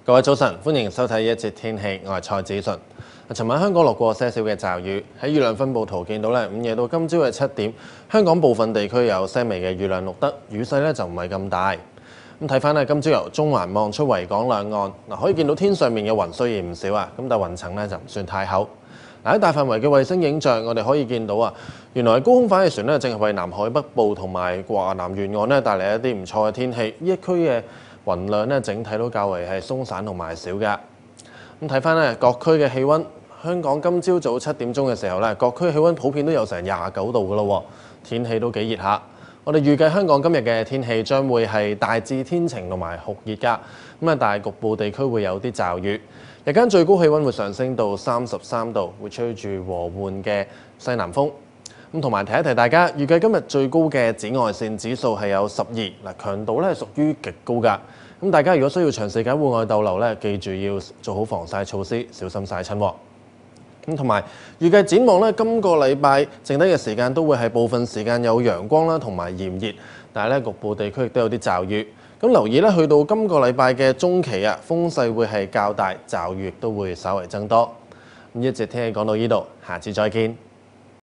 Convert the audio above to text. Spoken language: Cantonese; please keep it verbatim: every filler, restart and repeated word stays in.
各位早晨，歡迎收睇呢一節天氣，我係蔡子順。尋晚香港落過些少嘅驟雨，喺雨量分佈圖見到咧，午夜到今朝嘅七點，香港部分地區有些微嘅雨量錄得，雨勢咧就唔係咁大。咁睇翻咧，今朝由中環望出維港兩岸，嗱可以見到天上面嘅雲雖然唔少啊，咁但係雲層咧就唔算太厚。嗱喺大範圍嘅衛星影像，我哋可以見到啊，原來高空反氣旋咧正係為南海北部同埋華南沿岸咧帶嚟一啲唔錯嘅天氣。呢一區嘅雲量咧整體都較為係鬆散同埋少㗎。咁睇翻咧各區嘅氣温，香港今朝早七點鐘嘅時候咧，各區氣温普遍都有成廿九度㗎咯，天氣都幾熱下。我哋預計香港今日嘅天氣將會係大致天晴同埋酷熱㗎，咁啊但係局部地區會有啲驟雨。日間最高氣温會上升到三十三度，會吹住和緩嘅西南風。咁同埋提一提大家，預計今日最高嘅紫外線指數係有十二，嗱強度咧係屬於極高㗎。咁大家如果需要長時間戶外逗留咧，記住要做好防曬措施，小心曬親喎。咁同埋預計展望咧，今個禮拜剩低嘅時間都會係部分時間有陽光啦，同埋炎熱，但係咧局部地區亦都有啲驟雨。咁留意咧，去到今個禮拜嘅中期啊，風勢會係較大，驟雨亦都會稍為增多。咁呢一節天氣講到呢度，下次再見。